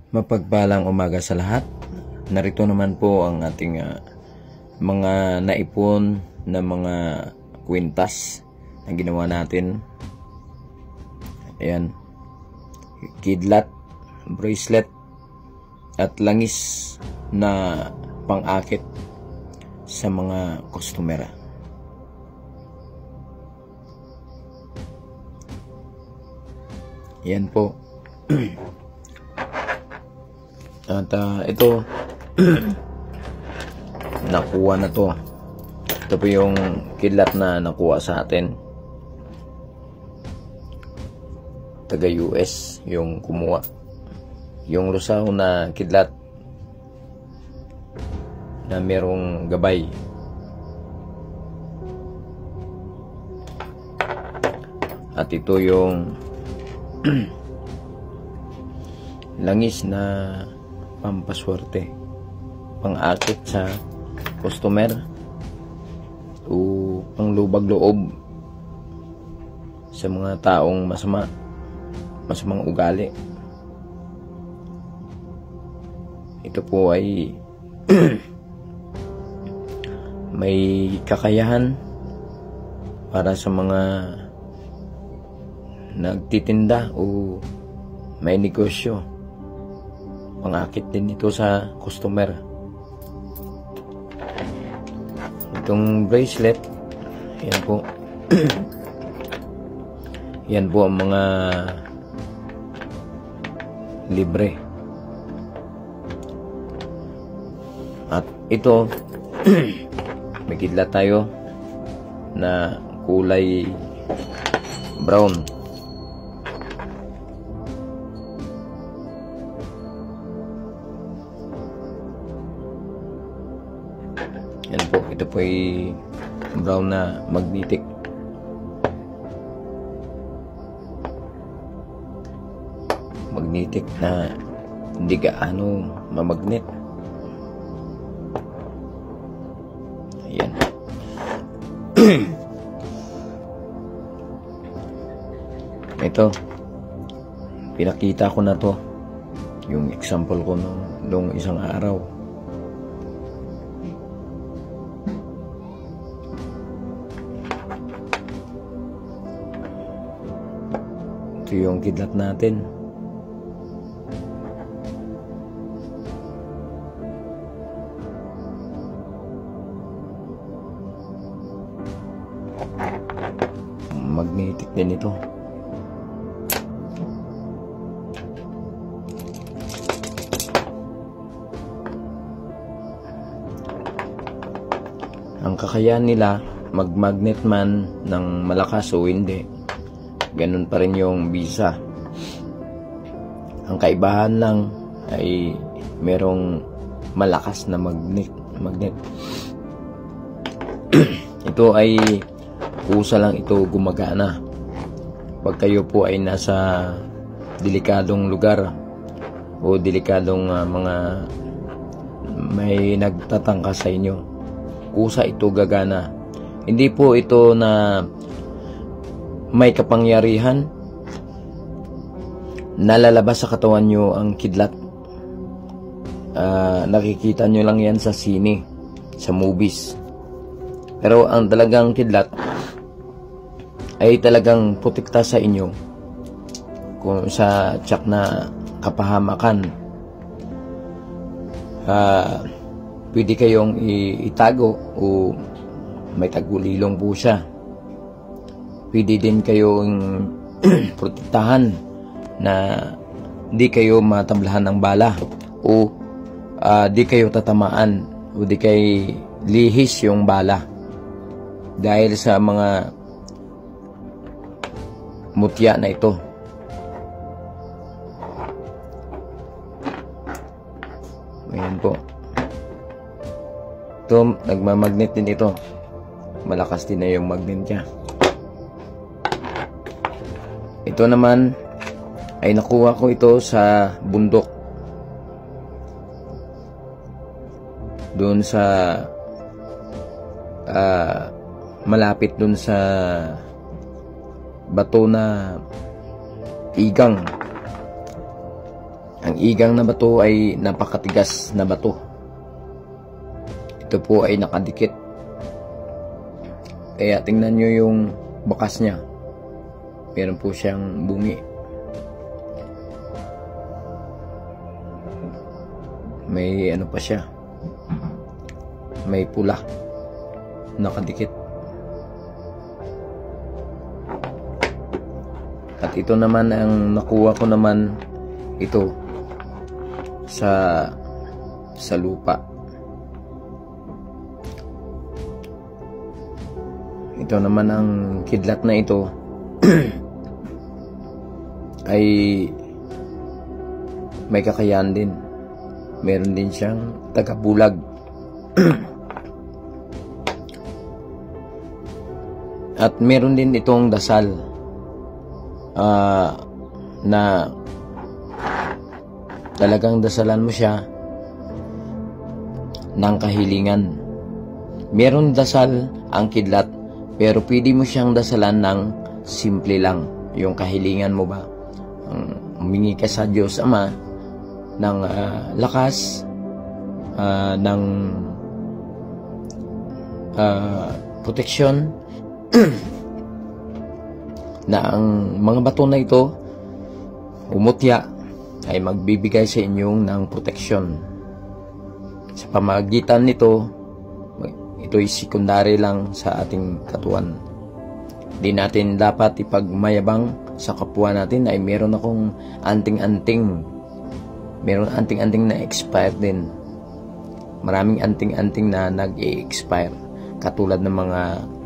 Mapagpalang umaga sa lahat. Narito naman po ang ating mga naipon na mga kwintas na ginawa natin. Ayan. Kidlat, bracelet, at langis na pang-akit sa mga customer. Yan po. At ito nakuha na to. Ito po yung kidlat na nakuha sa atin. Taga US yung kumuha. Yung lusaw na kidlat na merong gabay. At ito yung langis na pampaswerte, pang-akit sa customer o panglubag loob sa mga taong masamang ugali. Ito po ay may kakayahan para sa mga nagtitinda o may negosyo. Pang-akit din ito sa customer. Itong bracelet, yan po. Yan po ang mga libre. At ito may kidlat tayo na kulay brown. Yan po, ito po ay brown na magnetic. Magnetic na hindi gaano mamagnet. Ayan. Ito, pinakita ko na to. Yung example ko nung isang araw. Ito yung kidlat natin. Magnetic din ito. Ang kakayahan nila, mag-magnet man ng malakas o hindi, ganun pa rin yung visa. Ang kaibahan lang ay merong malakas na magnet. Ito ay kusa lang ito gumagana pag kayo po ay nasa delikadong lugar o delikadong mga may nagtatangka sa inyo. Kusa ito gagana. Hindi po ito na may kapangyarihan nalalabas sa katawan nyo ang kidlat. Nakikita nyo lang yan sa sine, sa movies. Pero ang talagang kidlat ay talagang protekta sa inyo kung sa tiyak na kapahamakan. Pwede kayong itago o may tagulilong po siya. Pwede din kayong protektahan na di kayo matablahan ng bala o di kayo tatamaan o di kay lihis yung bala dahil sa mga mutya na ito. Ayan po. Ito, nagmamagnet din ito. Malakas din na yung magnet niya. Ito naman ay nakuha ko ito sa bundok. Doon sa malapit doon sa bato na igang. Ang igang na bato ay napakatigas na bato. Ito po ay nakadikit. Kaya tingnan nyo yung bakas niya. Meron po siyang bungi. May ano pa siya. May pula. Nakadikit. At ito naman ang nakuha ko naman ito sa lupa. Ito naman ang kidlat na ito ay may kakayahan din. Meron din siyang tagabulag. At meron din itong dasal na talagang dasalan mo siya ng kahilingan. Meron dasal ang kidlat, pero pwede mo siyang dasalan ng simple lang. Yung kahilingan mo ba? Humingi ka sa Diyos Ama ng lakas, ng proteksyon, na ang mga bato na ito umutya ay magbibigay sa inyong ng proteksyon. Sa pamagitan nito, ito'y sekundary lang sa ating katuan. Di natin dapat ipagmayabang sa kapwa natin ay meron akong anting-anting. Meron anting-anting na expire din. Maraming anting-anting na nag-i-expire. Katulad ng mga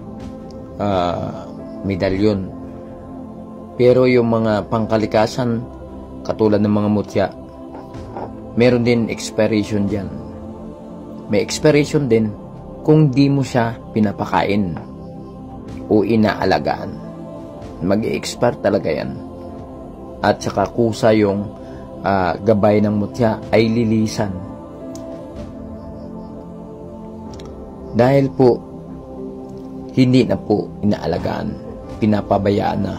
medalyon. Pero yung mga pangkalikasan, katulad ng mga mutya, meron din expiration dyan. May expiration din kung di mo siya pinapakain o inaalagaan. Mag-i-expire talaga yan. At saka kusa yung gabay ng mutya ay lilisan. Dahil po hindi na po inaalagaan, pinapabayaan na.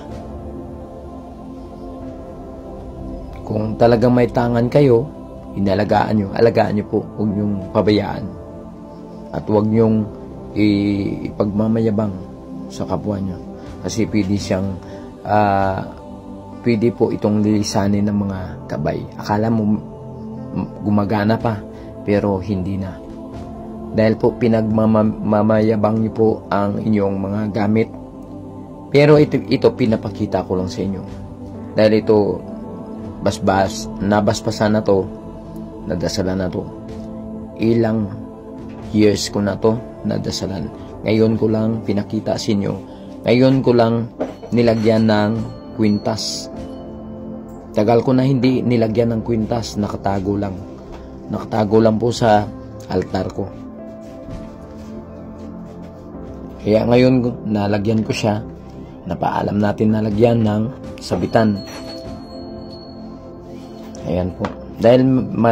Kung talagang may tangan kayo, inalagaan nyo, alagaan nyo po, huwag nyong pabayaan. At huwag nyong ipagmamayabang sa kapwa nyo. Kasi pwede siyang, pwede po itong lilisanin ng mga kabay. Akala mo gumagana pa, pero hindi na. Dahil po pinagmamayabang nyo po ang inyong mga gamit. Pero ito pinapakita ko lang sa inyo. Dahil ito, nabasbasan na to, nadasalan na to. Ilang years ko na to nadasalan. Ngayon ko lang pinakita sa inyo. Ngayon ko lang nilagyan ng kwintas. Tagal ko na hindi nilagyan ng kwintas, nakatago lang. Nakatago lang po sa altar ko. Kaya ngayon nalagyan ko siya. Napaalam natin nalagyan ng sabitan. Ayan po. Dahil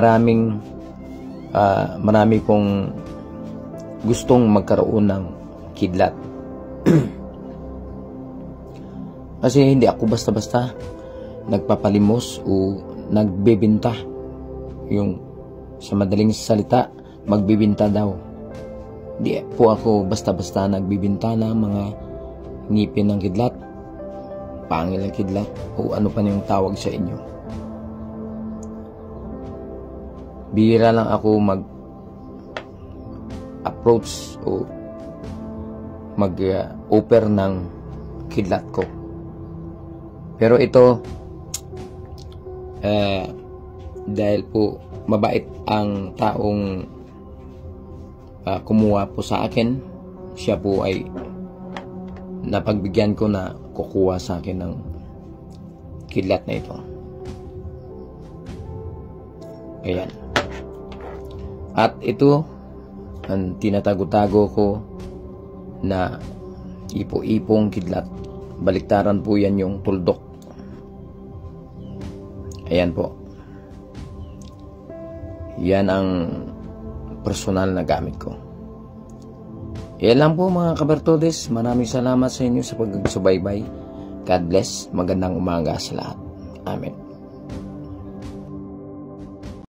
marami pong gustong magkaroon ng kidlat. Kasi hindi ako basta-basta nagpapalimos o nagbebenta. Yung sa madaling salita, magbibinta daw. Hindi po ako basta-basta nagbibinta ng mga ngipin ng kidlat, pangil ng kidlat, o ano pa yung tawag sa inyo. Bihira lang ako mag-approach o mag-offer ng kidlat ko. Pero ito, dahil po mabait ang taong kumuha po sa akin, siya po ay napagbigyan ko na kukuha sa akin ng kidlat na ito. Ayan. At ito ang tinatago-tago ko na ipo-ipong kidlat. Baliktaran po yan yung tuldok. Ayan po. Yan ang personal na gamit ko. Yan lang po mga kabertodes. Maraming salamat sa inyo sa pagsubaybay. God bless. Magandang umaga sa lahat. Amen.